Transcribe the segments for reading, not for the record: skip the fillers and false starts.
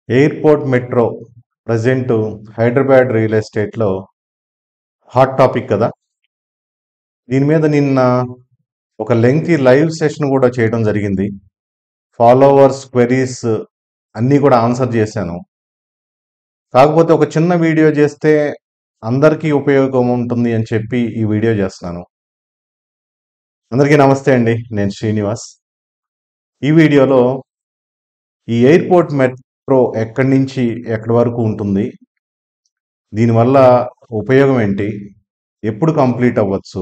Airport metro present Hyderabad real ఎస్టేట్లో hot topic కదా. దీని మీద నిన్న ఒక లెంగ్తీ లైవ్ సెషన్ కూడా చేయడం జరిగింది. ఫాలోవర్స్ క్వెరీస్ అన్నీ కూడా ఆన్సర్ చేశాను. కాకపోతే ఒక చిన్న వీడియో చేస్తే అందరికీ ఉపయోగం ఉంటుంది అని చెప్పి ఈ వీడియో చేస్తున్నాను. అందరికీ నమస్తే అండి, నేను శ్రీనివాస్. ఈ వీడియోలో ఈ ఎయిర్పోర్ట్ మెట్రో ఎక్కడి నుంచి ఎక్కడి వరకు ఉంటుంది, దీనివల్ల ఉపయోగం ఏంటి, ఎప్పుడు కంప్లీట్ అవ్వచ్చు,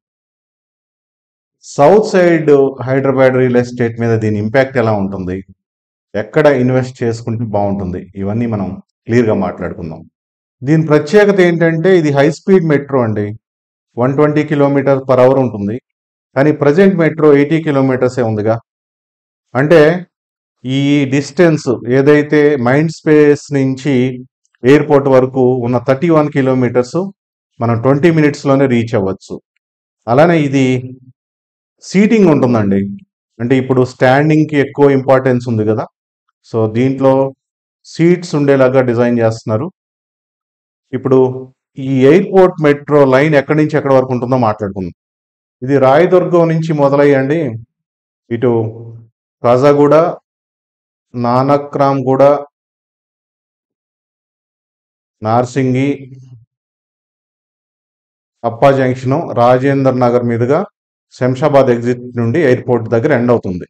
south side Hyderabad real estate మీద దీని ఇంపాక్ట్ ఎలా ఉంటుంది, ఎక్కడ ఇన్వెస్ట్ చేసుకుంటే బాగుంటుంది, ఇవన్నీ మనం క్లియర్గా మాట్లాడుకుందాం. దీని ప్రత్యేకత ఏంటంటే ఇది హై స్పీడ్ మెట్రో అండి. 120 km/h ఉంటుంది. కానీ ప్రజెంట్ మెట్రో 80 kilometers ఉందిగా. అంటే ఈ డిస్టెన్స్ ఏదైతే మైండ్ స్పేస్ నుంచి ఎయిర్పోర్ట్ వరకు ఉన్న 31 kilometers మనం 20 minutesలోనే రీచ్ అవ్వచ్చు. అలానే ఇది సీటింగ్ ఉంటుందండి. అంటే ఇప్పుడు స్టాండింగ్కి ఎక్కువ ఇంపార్టెన్స్ ఉంది కదా, సో దీంట్లో సీట్స్ ఉండేలాగా డిజైన్ చేస్తున్నారు. ఇప్పుడు ఈ ఎయిర్పోర్ట్ మెట్రో లైన్ ఎక్కడి నుంచి ఎక్కడి వరకు ఉంటుందో మాట్లాడుకుందాం. ఇది రాయదుర్గం నుంచి మొదలయ్యండి ఇటు కాజాగూడ, నానక్రామ్గూడ, నార్సింగి, అప్పా జంక్షన్, రాజేందర్ నగర్ మీదుగా శంషాబాద్ ఎగ్జిట్ నుండి ఎయిర్పోర్ట్ దగ్గర ఎండ్ అవుతుంది.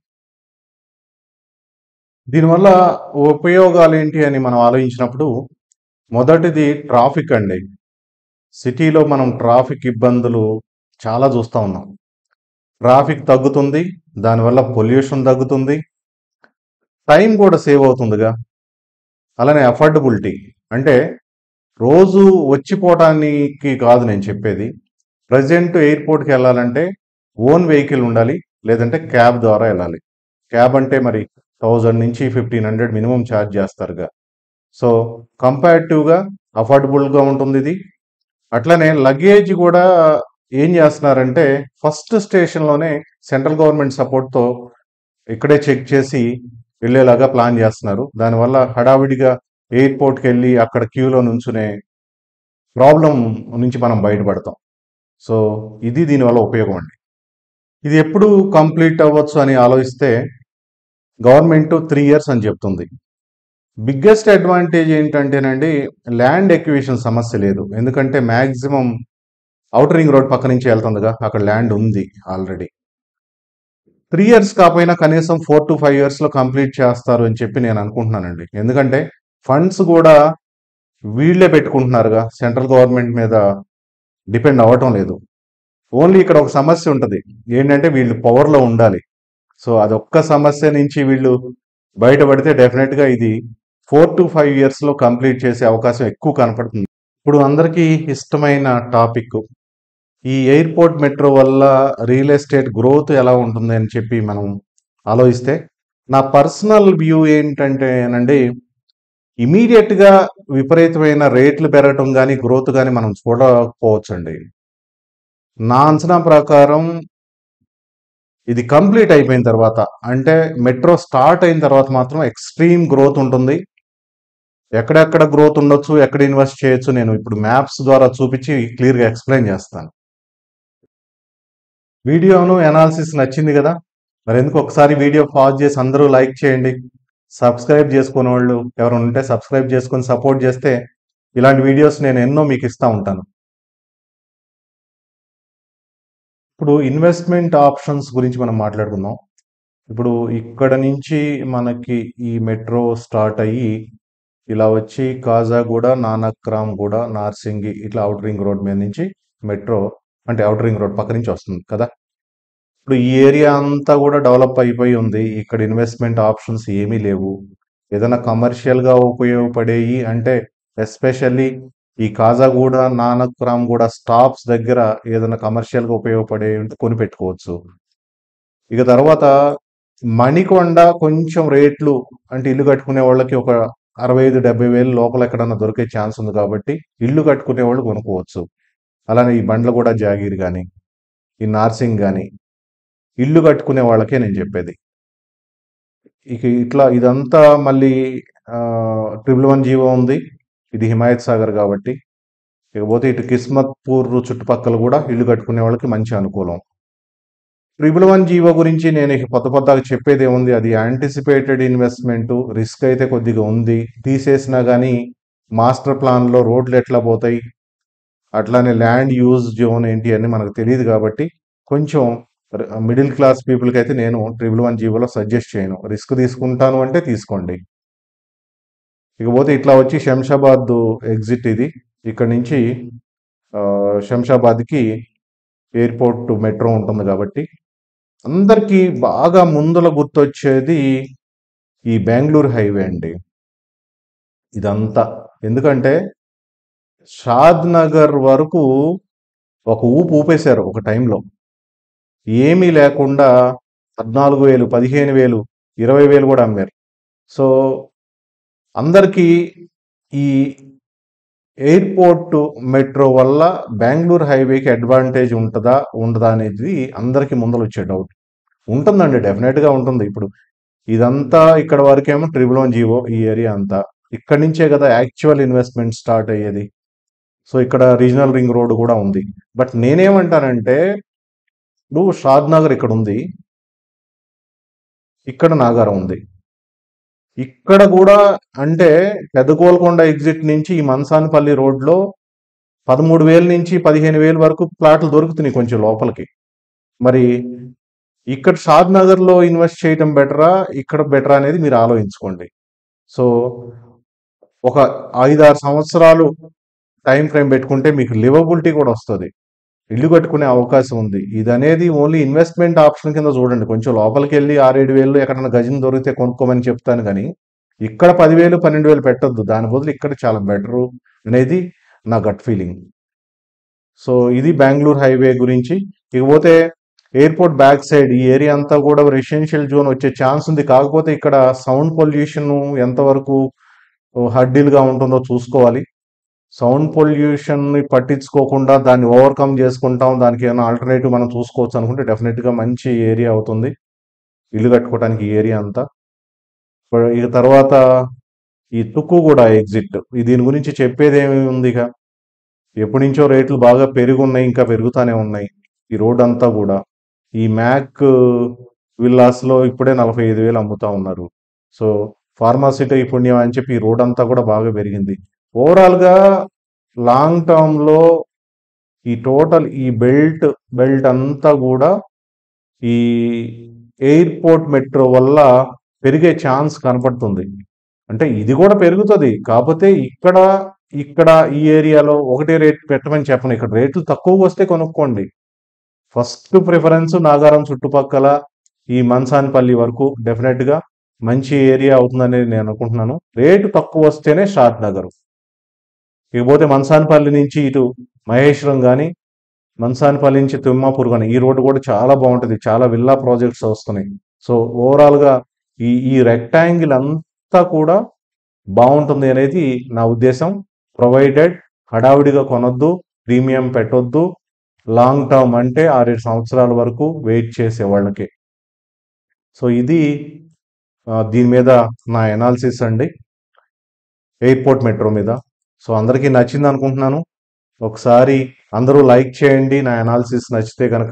దీనివల్ల ఉపయోగాలు ఏంటి అని మనం ఆలోచించినప్పుడు మొదటిది ట్రాఫిక్ అండి. సిటీలో మనం ట్రాఫిక్ ఇబ్బందులు చాలా చూస్తూ ఉన్నాం. ట్రాఫిక్ తగ్గుతుంది, దానివల్ల పొల్యూషన్ తగ్గుతుంది, టైం కూడా సేవ్ అవుతుందిగా. అలానే అఫోర్డబిలిటీ అంటే రోజు వచ్చిపోవటానికి కాదు నేను చెప్పేది. ప్రజెంట్ ఎయిర్పోర్ట్కి వెళ్ళాలంటే ఓన్ వెహికల్ ఉండాలి, లేదంటే క్యాబ్ ద్వారా వెళ్ళాలి. క్యాబ్ అంటే మరి 1000 నుంచి 1500 మినిమం ఛార్జ్ చేస్తారుగా. సో కంపారిటివ్గా అఫోర్డబుల్గా ఉంటుంది ఇది. అట్లనే లగేజ్ కూడా ఏం చేస్తున్నారంటే ఫస్ట్ స్టేషన్లోనే సెంట్రల్ గవర్నమెంట్ సపోర్ట్తో ఇక్కడే చెక్ చేసి వెళ్ళేలాగా ప్లాన్ చేస్తున్నారు. దానివల్ల హడావిడిగా ఎయిర్పోర్ట్కి వెళ్ళి అక్కడ క్యూలో నుంచునే ప్రాబ్లం నుంచి మనం బయటపడతాం. సో ఇది దీనివల్ల ఉపయోగం అండి. ఇది ఎప్పుడు కంప్లీట్ అవ్వచ్చు అని ఆలోచిస్తే గవర్నమెంట్ 3 years అని చెప్తుంది. బిగ్గెస్ట్ అడ్వాంటేజ్ ఏంటంటేనండి ల్యాండ్ ఎక్విజిషన్ సమస్య లేదు. ఎందుకంటే మ్యాక్సిమం అవుటర్ రింగ్ రోడ్ పక్క నుంచి వెళ్తుందిగా, అక్కడ ల్యాండ్ ఉంది ఆల్రెడీ. 3 years కాకపోయినా కనీసం 4 to 5 yearsలో కంప్లీట్ చేస్తారు అని చెప్పి నేను అనుకుంటున్నానండి. ఎందుకంటే ఫండ్స్ కూడా వీళ్ళే పెట్టుకుంటున్నారుగా, సెంట్రల్ గవర్నమెంట్ మీద డిపెండ్ అవ్వటం లేదు. ఓన్లీ ఇక్కడ ఒక సమస్య ఉంటుంది ఏంటంటే వీళ్ళు పవర్లో ఉండాలి. సో అదొక్క సమస్య నుంచి వీళ్ళు బయటపడితే డెఫినెట్గా ఇది 4 to 5 yearsలో కంప్లీట్ చేసే అవకాశం ఎక్కువ కనపడుతుంది. ఇప్పుడు అందరికీ ఇష్టమైన టాపిక్ ఈ ఎయిర్పోర్ట్ మెట్రో వల్ల రియల్ ఎస్టేట్ గ్రోత్ ఎలా ఉంటుంది అని చెప్పి మనం ఆలోచిస్తే నా పర్సనల్ వ్యూ ఏంటంటేనండి ఇమీడియట్గా విపరీతమైన రేట్లు పెరగటం కానీ గ్రోత్ కానీ మనం చూడకపోవచ్చండి. నా అంచనా ప్రకారం ఇది కంప్లీట్ అయిపోయిన తర్వాత, అంటే మెట్రో స్టార్ట్ అయిన తర్వాత మాత్రం ఎక్స్ట్రీమ్ గ్రోత్ ఉంటుంది. ఎక్కడెక్కడ గ్రోత్ ఉండొచ్చు, ఎక్కడ ఇన్వెస్ట్ చేయొచ్చు నేను ఇప్పుడు మ్యాప్స్ ద్వారా చూపించి క్లియర్గా ఎక్స్ప్లెయిన్ చేస్తాను. వీడియోను అనాలిసిస్ నచ్చింది కదా, మరి ఎందుకు ఒకసారి వీడియో పాజ్ చేసి అందరూ లైక్ చేయండి. సబ్స్క్రైబ్ చేసుకునే వాళ్ళు ఎవరు ఉంటే సబ్స్క్రైబ్ చేసుకొని సపోర్ట్ చేస్తే ఇలాంటి వీడియోస్ నేను ఎన్నో మీకు ఇస్తూ ఉంటాను. ఇప్పుడు ఇన్వెస్ట్మెంట్ ఆప్షన్స్ గురించి మనం మాట్లాడుకుందాం. ఇప్పుడు ఇక్కడ నుంచి మనకి ఈ మెట్రో స్టార్ట్ అయ్యి ఇలా వచ్చి కాజాగూడ, నానక్రామ్గూడ, నార్సింగి ఇట్లా అవుటర్ రింగ్ రోడ్ మీద నుంచి మెట్రో అంటే అవుటర్ రింగ్ రోడ్ పక్క నుంచి వస్తుంది కదా. ఇప్పుడు ఈ ఏరియా అంతా కూడా డెవలప్ అయిపోయి ఉంది. ఇక్కడ ఇన్వెస్ట్మెంట్ ఆప్షన్స్ ఏమీ లేవు. ఏదైనా కమర్షియల్గా ఉపయోగపడేవి అంటే ఎస్పెషల్లీ ఈ కాజాగూడ, నానక్రామ్గూడ స్టాప్స్ దగ్గర ఏదైనా కమర్షియల్గా ఉపయోగపడేవి ఉంటే కొని పెట్టుకోవచ్చు. ఇక తర్వాత మణికొండ కొంచెం రేట్లు అంటే ఇల్లు కట్టుకునే వాళ్ళకి ఒక 65-70 వేలు లోపల ఎక్కడన్నా దొరికే ఛాన్స్ ఉంది కాబట్టి ఇల్లు కట్టుకునే వాళ్ళు కొనుక్కోవచ్చు. అలానే ఈ బండ్లగూడ జాగీర్ కానీ ఈ నార్సింగ్ కానీ ఇల్లు కట్టుకునే వాళ్ళకే నేను చెప్పేది. ఇక ఇట్లా ఇదంతా మళ్ళీ ట్రిపుల్ 1 జీవో ఉంది. ఇది హిమాయత్ సాగర్ కాబట్టి. ఇకపోతే ఇటు కిస్మత్పూర్ చుట్టుపక్కల కూడా ఇల్లు కట్టుకునే వాళ్ళకి మంచి అనుకూలం. 1 జీవో గురించి నేను ఇక కొత్తగా చెప్పేది ఏముంది, అది యాంటిసిపేటెడ్ ఇన్వెస్ట్మెంట్. రిస్క్ అయితే కొద్దిగా ఉంది. తీసేసినా కానీ మాస్టర్ ప్లాన్లో రోడ్లు ఎట్లా పోతాయి, అట్లానే ల్యాండ్ యూజ్ జోన్ ఏంటి అని మనకు తెలియదు కాబట్టి కొంచెం మిడిల్ క్లాస్ పీపుల్కి అయితే నేను 1 జీవోలో సజెస్ట్ చేయను. రిస్క్ తీసుకుంటాను అంటే తీసుకోండి. ఇకపోతే ఇట్లా వచ్చి శంషాబాద్ ఎగ్జిట్ ఇది. ఇక్కడ నుంచి శంషాబాద్కి ఎయిర్పోర్ట్ మెట్రో ఉంటుంది కాబట్టి అందరికీ బాగా ముందుల గుర్తొచ్చేది ఈ బెంగళూరు హైవే అండి. ఇదంతా ఎందుకంటే షాద్ నగర్ వరకు ఒక ఊపేశారు ఒక టైంలో. ఏమీ లేకుండా 14,000, 15,000, 20,000 కూడా అమ్మారు. సో అందరికీ ఈ ఎయిర్పోర్ట్ మెట్రో వల్ల బెంగళూరు హైవేకి అడ్వాంటేజ్ ఉంటుందా ఉండదా అనేది అందరికీ ముందర వచ్చే డౌట్. ఉంటుందండి, డెఫినెట్గా ఉంటుంది. ఇప్పుడు ఇదంతా ఇక్కడ వరకేమో 1 జీవో, ఈ ఏరియా అంతా ఇక్కడి నుంచే కదా యాక్చువల్ ఇన్వెస్ట్మెంట్ స్టార్ట్ అయ్యేది. సో ఇక్కడ రీజనల్ రింగ్ రోడ్ కూడా ఉంది. బట్ నేనేమంటానంటే, ఇప్పుడు షాద్ నగర్ ఇక్కడ ఉంది, ఇక్కడ నాగారం ఉంది. ఇక్కడ కూడా అంటే పెద్ద గోల్కొండ ఎగ్జిట్ నుంచి ఈ మన్సాన్పల్లి రోడ్లో 13,000 నుంచి 15,000 వరకు ప్లాట్లు దొరుకుతున్నాయి కొంచెం లోపలికి. మరి ఇక్కడ షాద్ నగర్లో ఇన్వెస్ట్ చేయటం బెటరా, ఇక్కడ బెటరా అనేది మీరు ఆలోచించుకోండి. సో ఒక 5-6 సంవత్సరాలు టైం ఫ్రేమ్ పెట్టుకుంటే మీకు లివబిలిటీ కూడా వస్తుంది, ఇల్లు కట్టుకునే అవకాశం ఉంది. ఇది అనేది ఓన్లీ ఇన్వెస్ట్మెంట్ ఆప్షన్ కింద చూడండి. కొంచెం లోపలికి వెళ్ళి 6-7 ఎక్కడైనా గజం దొరికితే కొనుక్కోమని చెప్తాను, కానీ ఇక్కడ 10,000, 12,000 పెట్టద్దు. దాని బదులు ఇక్కడ చాలా బెటరు అనేది నా గట్ ఫీలింగ్. సో ఇది బెంగళూరు హైవే గురించి. ఇకపోతే ఎయిర్పోర్ట్ బ్యాక్ సైడ్ ఈ ఏరియా అంతా కూడా రెసిడెన్షియల్ జోన్ వచ్చే ఛాన్స్ ఉంది. కాకపోతే ఇక్కడ సౌండ్ పొల్యూషన్ ఎంతవరకు హడ్డీలుగా ఉంటుందో చూసుకోవాలి. సౌండ్ పొల్యూషన్ని పట్టించుకోకుండా దాన్ని ఓవర్కమ్ చేసుకుంటాం, దానికి ఏమైనా ఆల్టర్నేటివ్ మనం చూసుకోవచ్చు అనుకుంటే డెఫినెట్గా మంచి ఏరియా అవుతుంది ఇల్లు కట్టుకోవడానికి ఈ ఏరియా అంతా. ఇక తర్వాత ఈ తుక్కుగూడ ఎగ్జిట్, దీని గురించి చెప్పేది ఏమి ఉంది, ఇక ఎప్పటి నుంచో రేట్లు బాగా పెరుగున్నాయి, ఇంకా పెరుగుతూనే ఉన్నాయి. ఈ రోడ్ అంతా కూడా ఈ మ్యాక్ విల్లాస్లో ఇప్పుడే 45,000 అమ్ముతా ఉన్నారు. సో ఫార్మాసిటీ పుణ్యం అని చెప్పి ఈ రోడ్ అంతా కూడా బాగా పెరిగింది. ఓవరాల్గా లాంగ్ టర్మ్లో ఈ టోటల్ ఈ బెల్ట్ అంతా కూడా ఈ ఎయిర్పోర్ట్ మెట్రో వల్ల పెరిగే ఛాన్స్ కనపడుతుంది. అంటే ఇది కూడా పెరుగుతుంది, కాకపోతే ఇక్కడ ఈ ఏరియాలో ఒకటే రేట్ పెట్టమని చెప్పను. ఇక్కడ రేట్లు తక్కువగా వస్తే కొనుక్కోండి. ఫస్ట్ ప్రిఫరెన్స్ నాగారం చుట్టుపక్కల ఈ మన్సాన్పల్లి వరకు డెఫినెట్గా మంచి ఏరియా అవుతుందనేది నేను అనుకుంటున్నాను. రేటు తక్కువ వస్తేనే షాద్ నగర్. ఇకపోతే మన్సాన్పల్లి నుంచి ఇటు మహేశ్వరం కానీ, మన్సాన్పల్లి నుంచి తిమ్మాపూర్ కానీ ఈ రోడ్డు కూడా చాలా బాగుంటుంది. చాలా విల్లా ప్రాజెక్ట్స్ వస్తున్నాయి. సో ఓవరాల్గా ఈ రెక్టాంగిల్ అంతా కూడా బాగుంటుంది అనేది నా ఉద్దేశం. ప్రొవైడెడ్ హడావిడిగా కొనొద్దు, ప్రీమియం పెట్టొద్దు, లాంగ్ టర్మ్ అంటే 6-7 సంవత్సరాల వరకు వెయిట్ చేసే వాళ్ళకి. సో ఇది దీని మీద నా ఎనాలిసిస్ అండి, ఎయిర్పోర్ట్ మెట్రో మీద. సో అందరికీ నచ్చింది అనుకుంటున్నాను. ఒకసారి అందరూ లైక్ చేయండి నా ఎనాలిసిస్ నచ్చితే కనుక.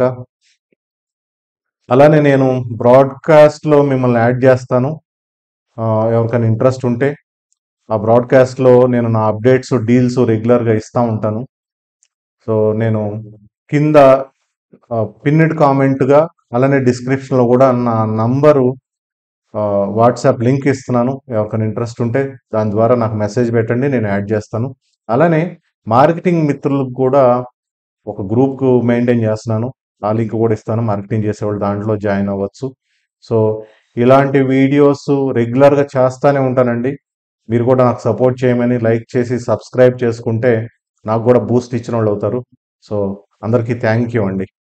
అలానే నేను బ్రాడ్కాస్ట్లో మిమ్మల్ని యాడ్ చేస్తాను. ఎవరికైనా ఇంట్రెస్ట్ ఉంటే ఆ బ్రాడ్కాస్ట్లో నేను నా అప్డేట్స్, డీల్స్ రెగ్యులర్గా ఇస్తూ ఉంటాను. సో నేను కింద పిన్నిడ్ కామెంట్గా అలానే డిస్క్రిప్షన్లో కూడా నా నంబరు వాట్సాప్ లింక్ ఇస్తున్నాను. ఎవరికైనా ఇంట్రెస్ట్ ఉంటే దాని ద్వారా నాకు మెసేజ్ పెట్టండి, నేను యాడ్ చేస్తాను. అలానే మార్కెటింగ్ మిత్రులకు కూడా ఒక గ్రూప్ మెయింటైన్ చేస్తున్నాను, ఆ లింక్ కూడా ఇస్తాను. మార్కెటింగ్ చేసేవాళ్ళు దాంట్లో జాయిన్ అవ్వచ్చు. సో ఇలాంటి వీడియోస్ రెగ్యులర్గా చేస్తూనే ఉంటానండి. మీరు కూడా నాకు సపోర్ట్ చేయమని లైక్ చేసి సబ్స్క్రైబ్ చేసుకుంటే నాకు కూడా బూస్ట్ ఇచ్చిన వాళ్ళు అవుతారు. సో అందరికీ థ్యాంక్ యూ అండి.